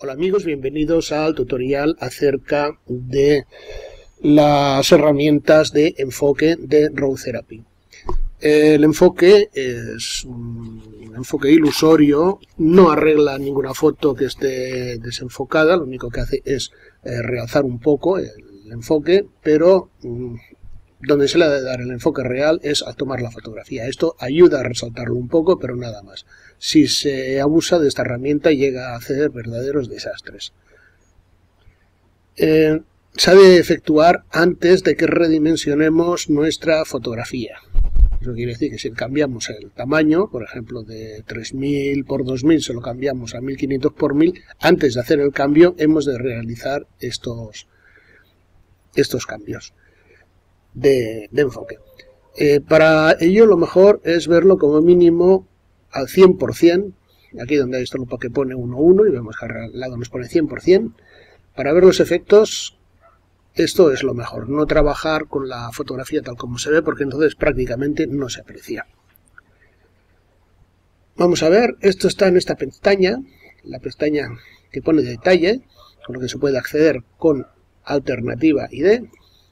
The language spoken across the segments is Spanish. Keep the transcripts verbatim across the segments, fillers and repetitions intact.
Hola amigos, bienvenidos al tutorial acerca de las herramientas de enfoque de Raw Therapy. El enfoque es un enfoque ilusorio, no arregla ninguna foto que esté desenfocada, lo único que hace es eh, realzar un poco el enfoque, pero mm, donde se le ha de dar el enfoque real es al tomar la fotografía. Esto ayuda a resaltarlo un poco, pero nada más. Si se abusa de esta herramienta llega a hacer verdaderos desastres. Eh, se ha de efectuar antes de que redimensionemos nuestra fotografía. Eso quiere decir que si cambiamos el tamaño, por ejemplo de tres mil por dos mil, se lo cambiamos a mil quinientos por mil, antes de hacer el cambio hemos de realizar estos, estos cambios de, de enfoque. Eh, para ello lo mejor es verlo como mínimo al cien por cien, aquí donde hay esto lo que pone uno uno y vemos que al lado nos pone cien por cien. Para ver los efectos, esto es lo mejor, no trabajar con la fotografía tal como se ve, porque entonces prácticamente no se aprecia. Vamos a ver, esto está en esta pestaña, la pestaña que pone detalle, con lo que se puede acceder con alternativa I D.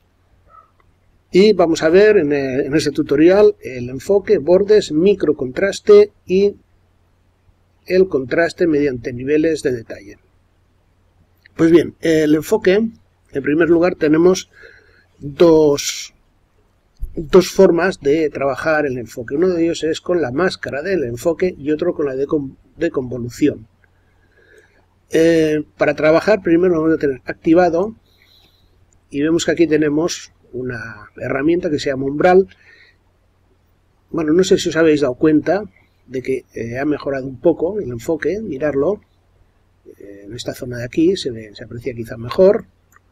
Y vamos a ver en, el, en este tutorial el enfoque, bordes, microcontraste y el contraste mediante niveles de detalle. Pues bien, el enfoque, en primer lugar tenemos dos, dos formas de trabajar el enfoque. Uno de ellos es con la máscara del enfoque y otro con la de, de convolución. Eh, para trabajar primero vamos a tener activado y vemos que aquí tenemos una herramienta que se llama umbral. Bueno, no sé si os habéis dado cuenta de que eh, ha mejorado un poco el enfoque, mirarlo. Eh, en esta zona de aquí se, ve, se aprecia quizá mejor.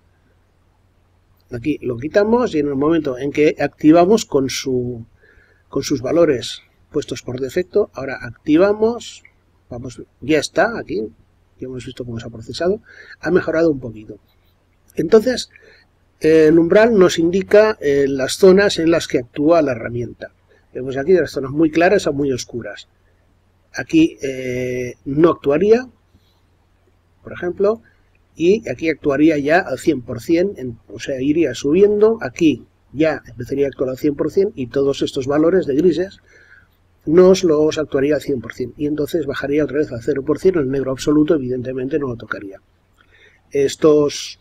Aquí lo quitamos y en el momento en que activamos con, su, con sus valores puestos por defecto, ahora activamos, vamos, ya está aquí, ya hemos visto cómo se ha procesado, ha mejorado un poquito. Entonces, el umbral nos indica eh, las zonas en las que actúa la herramienta. Vemos aquí las zonas muy claras a muy oscuras. Aquí eh, no actuaría, por ejemplo, y aquí actuaría ya al cien por cien, en, o sea, iría subiendo. Aquí ya empezaría a actuar al cien por cien y todos estos valores de grises nos los actuaría al cien por cien. Y entonces bajaría otra vez al cero por cien, el negro absoluto evidentemente no lo tocaría. Estos...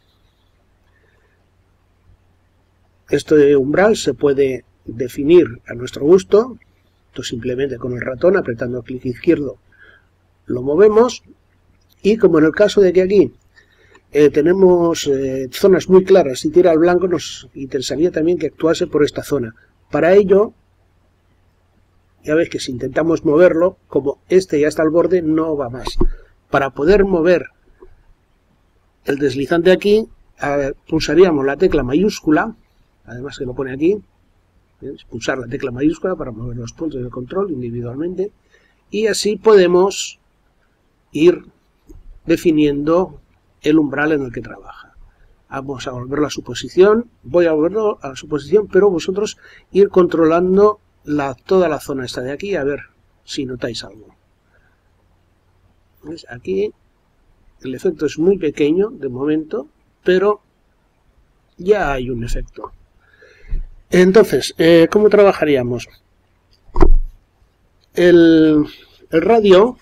Este umbral se puede definir a nuestro gusto, esto simplemente con el ratón, apretando clic izquierdo, lo movemos, y como en el caso de que aquí eh, tenemos eh, zonas muy claras, si tira al blanco nos interesaría también que actuase por esta zona. Para ello, ya veis que si intentamos moverlo, como este ya está al borde, no va más. Para poder mover el deslizante aquí, eh, pulsaríamos la tecla mayúscula, además que lo pone aquí, ¿ves? Pulsar la tecla mayúscula para mover los puntos de control individualmente, y así podemos ir definiendo el umbral en el que trabaja. Vamos a volverlo a su posición, voy a volverlo a su posición, pero vosotros ir controlando la, toda la zona esta de aquí, a ver si notáis algo. ¿Ves? Aquí el efecto es muy pequeño de momento, pero ya hay un efecto. Entonces, eh, ¿cómo trabajaríamos? El, el radio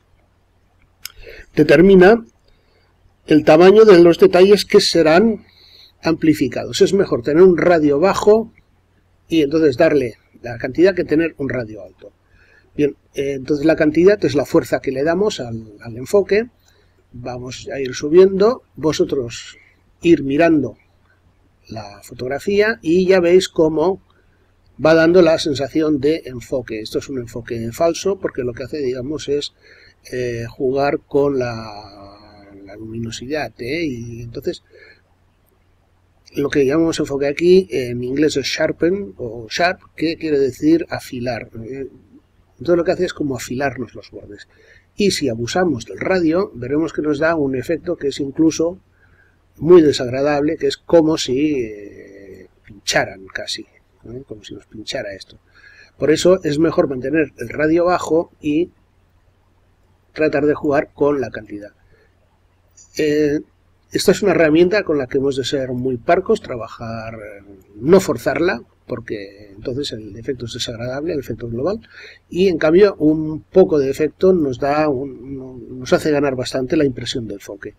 determina el tamaño de los detalles que serán amplificados. Es mejor tener un radio bajo y entonces darle la cantidad que tener un radio alto. Bien, eh, entonces la cantidad es la fuerza que le damos al, al enfoque. Vamos a ir subiendo, vosotros ir mirando la fotografía y ya veis cómo va dando la sensación de enfoque. Esto es un enfoque falso porque lo que hace, digamos, es eh, jugar con la, la luminosidad, ¿eh? Y entonces lo que llamamos enfoque aquí en inglés es sharpen o sharp, que quiere decir afilar. Entonces lo que hace es como afilarnos los bordes. Y si abusamos del radio, veremos que nos da un efecto que es incluso muy desagradable, que es como si eh, pincharan casi, ¿eh? Como si nos pinchara esto. Por eso es mejor mantener el radio bajo y tratar de jugar con la cantidad. Eh, esta es una herramienta con la que hemos de ser muy parcos, trabajar, no forzarla, porque entonces el efecto es desagradable, el efecto global, y en cambio un poco de efecto nos da un, nos hace ganar bastante la impresión de enfoque.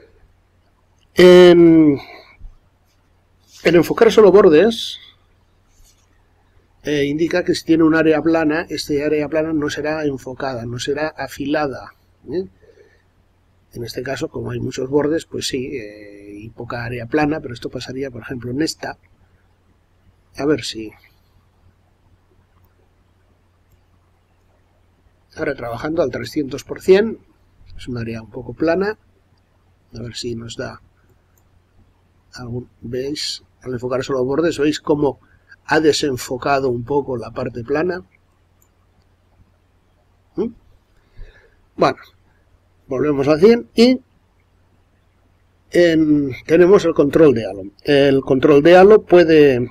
En, en enfocar solo bordes, eh, indica que si tiene un área plana, este área plana no será enfocada, no será afilada, ¿eh? En este caso, como hay muchos bordes, pues sí, eh, y poca área plana, pero esto pasaría, por ejemplo, en esta. A ver si... Ahora trabajando al trescientos por ciento, es un área un poco plana. A ver si nos da algún... ¿Veis? Al enfocar solo bordes, ¿veis cómo ha desenfocado un poco la parte plana? ¿Mm? Bueno, volvemos a cien y en, tenemos el control de halo. El control de halo puede...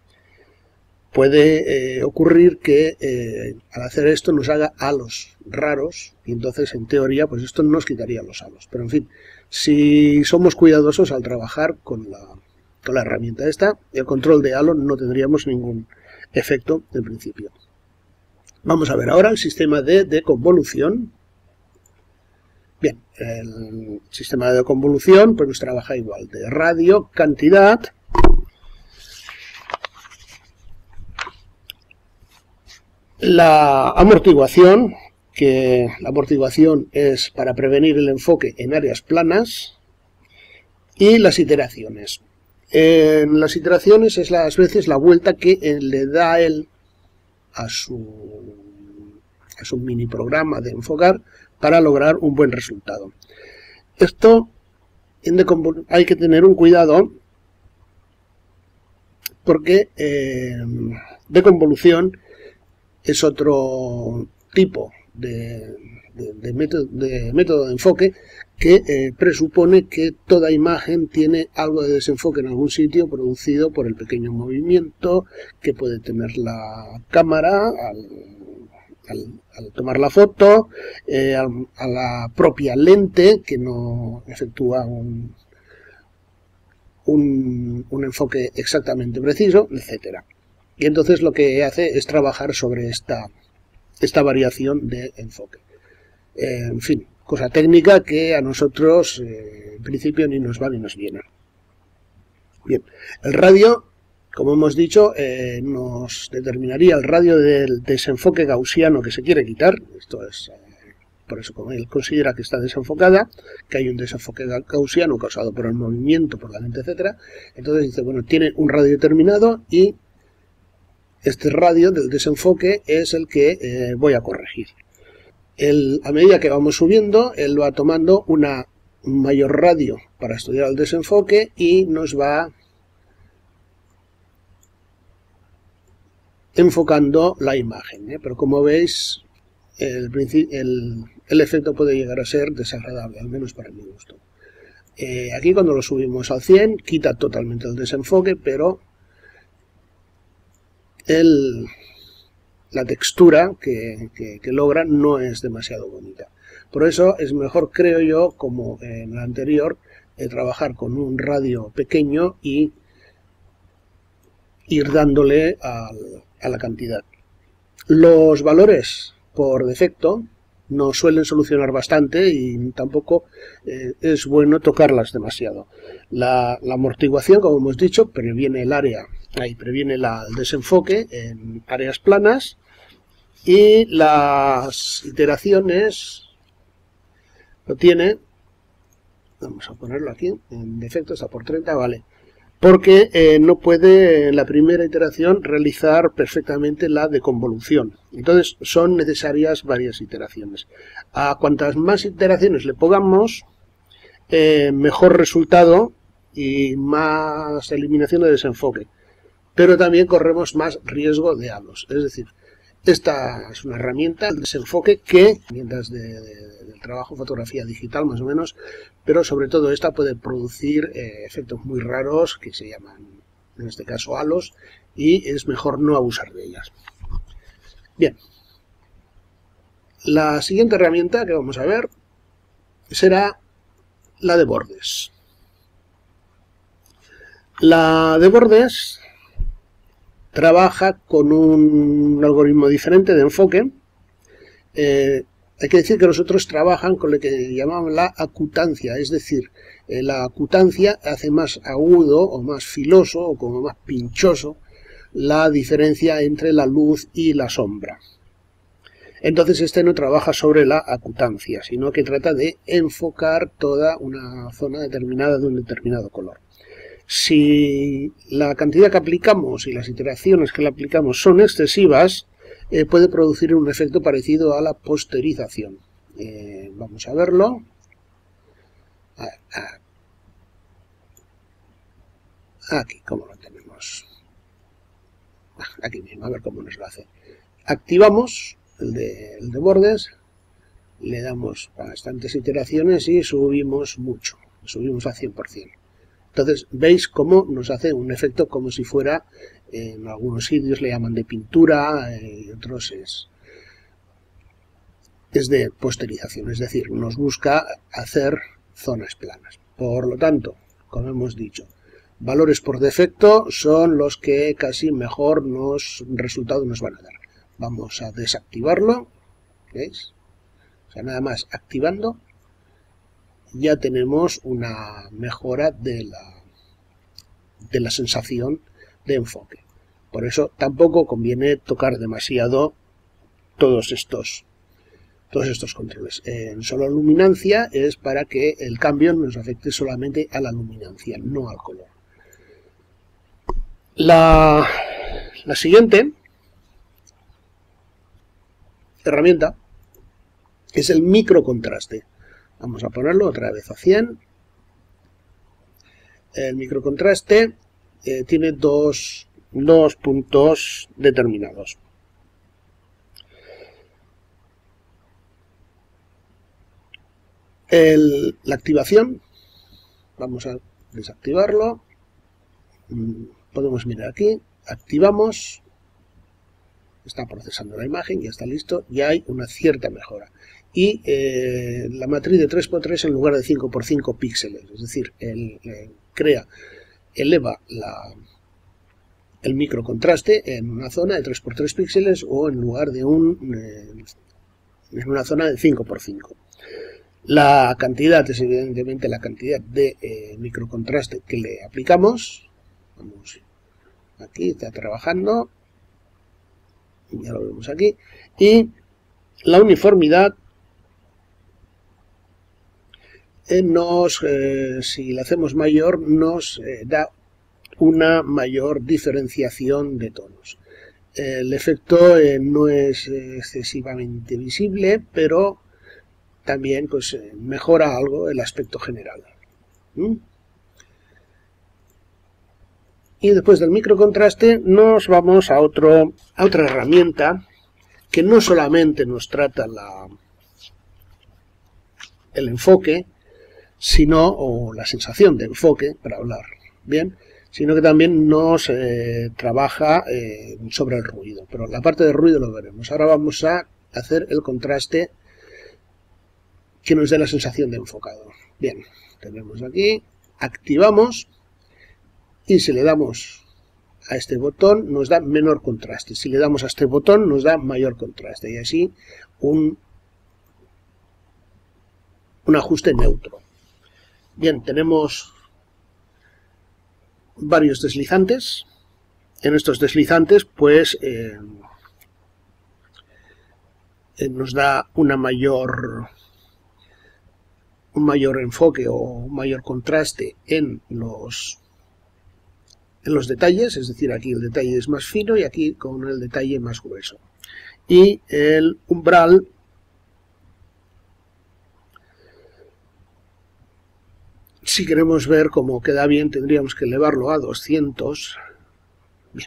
Puede eh, ocurrir que eh, al hacer esto nos haga halos raros y entonces en teoría pues esto nos quitaría los halos. Pero en fin, si somos cuidadosos al trabajar con la, con la herramienta esta, el control de halo no tendríamos ningún efecto en principio. Vamos a ver ahora el sistema de deconvolución. Bien, el sistema de deconvolución pues nos trabaja igual, de radio, cantidad. La amortiguación, que la amortiguación es para prevenir el enfoque en áreas planas, y las iteraciones. En las iteraciones es las veces la vuelta que le da él a su, a su mini programa de enfocar para lograr un buen resultado. Esto en hay que tener un cuidado porque eh, deconvolución es otro tipo de, de, de, método, de método de enfoque que eh, presupone que toda imagen tiene algo de desenfoque en algún sitio producido por el pequeño movimiento que puede tener la cámara al, al, al tomar la foto, eh, al, a la propia lente que no efectúa un, un, un enfoque exactamente preciso, etcétera. Y entonces lo que hace es trabajar sobre esta, esta variación de enfoque. Eh, en fin, cosa técnica que a nosotros eh, en principio ni nos va ni nos viene. Bien, el radio, como hemos dicho, eh, nos determinaría el radio del desenfoque gaussiano que se quiere quitar. Esto es, eh, por eso como él considera que está desenfocada, que hay un desenfoque gaussiano causado por el movimiento, por la lente, etcétera. Entonces dice, bueno, tiene un radio determinado y este radio del desenfoque es el que eh, voy a corregir. El, a medida que vamos subiendo, él va tomando una, un mayor radio para estudiar el desenfoque y nos va enfocando la imagen, ¿eh? Pero como veis, el, el, el efecto puede llegar a ser desagradable, al menos para mi gusto. Eh, aquí cuando lo subimos al cien, quita totalmente el desenfoque, pero El, la textura que, que, que logra no es demasiado bonita. Por eso es mejor, creo yo, como en la anterior, eh, trabajar con un radio pequeño y ir dándole al, a la cantidad. Los valores por defecto nos suelen solucionar bastante y tampoco eh, es bueno tocarlas demasiado. La, la amortiguación, como hemos dicho, previene el área, ahí previene la, el desenfoque en áreas planas, y las iteraciones lo tiene, vamos a ponerlo aquí, en defecto está por treinta, vale, porque eh, no puede en la primera iteración realizar perfectamente la deconvolución. Entonces son necesarias varias iteraciones. A cuantas más iteraciones le pongamos, eh, mejor resultado y más eliminación de desenfoque. Pero también corremos más riesgo de halos. Es decir, esta es una herramienta, el desenfoque, que, mientras de, de, del trabajo fotografía digital más o menos, pero sobre todo esta puede producir eh, efectos muy raros que se llaman, en este caso, halos, y es mejor no abusar de ellas. Bien, la siguiente herramienta que vamos a ver será la de bordes. La de bordes trabaja con un algoritmo diferente de enfoque. Eh, hay que decir que nosotros trabajan con lo que llamamos la acutancia, es decir, eh, la acutancia hace más agudo o más filoso o como más pinchoso la diferencia entre la luz y la sombra. Entonces este no trabaja sobre la acutancia, sino que trata de enfocar toda una zona determinada de un determinado color. Si la cantidad que aplicamos y las iteraciones que le aplicamos son excesivas, eh, puede producir un efecto parecido a la posterización. Eh, vamos a verlo. A, a, aquí, ¿cómo lo tenemos? Aquí mismo, a ver cómo nos lo hace. Activamos el de, el de bordes, le damos bastantes iteraciones y subimos mucho, subimos a cien por cien. Entonces veis cómo nos hace un efecto como si fuera, en algunos sitios le llaman de pintura, y eh, otros es, es de posterización, es decir, nos busca hacer zonas planas. Por lo tanto, como hemos dicho, valores por defecto son los que casi mejor nos resultado nos van a dar. Vamos a desactivarlo, ¿veis? O sea, nada más activando, ya tenemos una mejora de la, de la sensación de enfoque. Por eso tampoco conviene tocar demasiado todos estos, todos estos controles. En solo luminancia es para que el cambio nos afecte solamente a la luminancia, no al color. La, la siguiente herramienta es el microcontraste. Vamos a ponerlo otra vez a cien. El microcontraste eh, tiene dos, dos puntos determinados. El, la activación, vamos a desactivarlo. Podemos mirar aquí, activamos. Está procesando la imagen, ya está listo, ya hay una cierta mejora. Y eh, la matriz de tres por tres en lugar de cinco por cinco píxeles, es decir, él, eh, crea, eleva la, el microcontraste en una zona de tres por tres píxeles o en lugar de un eh, en una zona de cinco por cinco. La cantidad es evidentemente la cantidad de eh, microcontraste que le aplicamos. Vamos, aquí está trabajando. Ya lo vemos aquí. Y la uniformidad eh, nos, eh, si la hacemos mayor, nos eh, da una mayor diferenciación de tonos. El efecto eh, no es excesivamente visible, pero también pues, eh, mejora algo el aspecto general. ¿Mm? Y después del microcontraste nos vamos a, otro, a otra herramienta que no solamente nos trata la, el enfoque, sino, o la sensación de enfoque, para hablar bien, sino que también nos eh, trabaja eh, sobre el ruido. Pero la parte del ruido lo veremos. Ahora vamos a hacer el contraste que nos dé la sensación de enfocado. Bien, tenemos aquí, activamos. Y si le damos a este botón nos da menor contraste. Si le damos a este botón nos da mayor contraste. Y así un, un ajuste neutro. Bien, tenemos varios deslizantes. En estos deslizantes pues eh, eh, nos da una mayor, un mayor enfoque o un mayor contraste en los en los detalles, es decir, aquí el detalle es más fino y aquí con el detalle más grueso. Y el umbral si queremos ver cómo queda bien tendríamos que elevarlo a doscientos. Bien.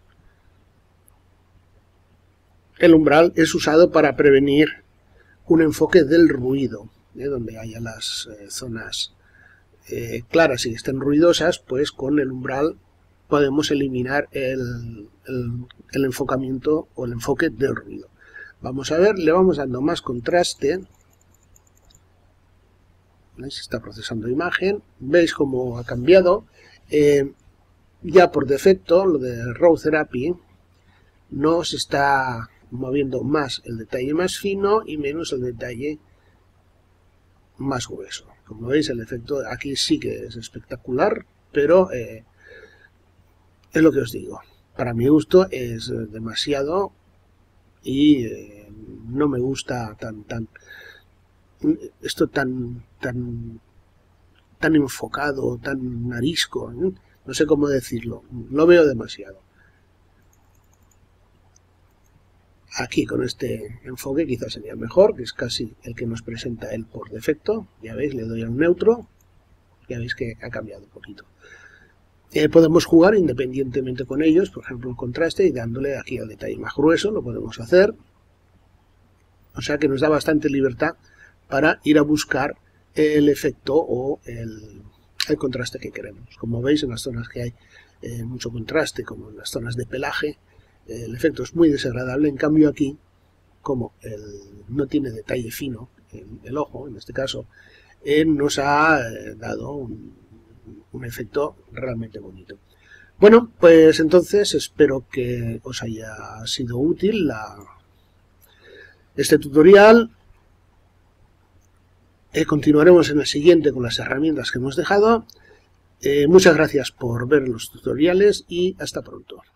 El umbral es usado para prevenir un enfoque del ruido, ¿eh? Donde haya las eh, zonas eh, claras y estén ruidosas, pues con el umbral podemos eliminar el, el, el enfocamiento o el enfoque del ruido. Vamos a ver, le vamos dando más contraste ¿Veis? Está procesando imagen. Veis cómo ha cambiado. Eh, ya por defecto, lo de Raw Therapy nos está moviendo más el detalle más fino y menos el detalle más grueso. Como veis, el efecto aquí sí que es espectacular, pero eh, es lo que os digo. Para mi gusto es demasiado y eh, no me gusta tan tan esto tan tan tan enfocado, tan arisco, ¿eh? No sé cómo decirlo, lo veo demasiado. Aquí con este enfoque quizás sería mejor, que es casi el que nos presenta él por defecto. Ya veis, le doy al neutro, ya veis que ha cambiado un poquito. Eh, podemos jugar independientemente con ellos, por ejemplo el contraste, y dándole aquí al detalle más grueso, lo podemos hacer. O sea que nos da bastante libertad para ir a buscar el efecto o el, el contraste que queremos. Como veis, en las zonas que hay eh, mucho contraste, como en las zonas de pelaje, eh, el efecto es muy desagradable. En cambio aquí, como el, no tiene detalle fino, el, el ojo en este caso, eh, nos ha eh, dado un, un efecto realmente bonito. Bueno, pues entonces espero que os haya sido útil la, este tutorial. Eh, continuaremos en el siguiente con las herramientas que hemos dejado. Eh, muchas gracias por ver los tutoriales y hasta pronto.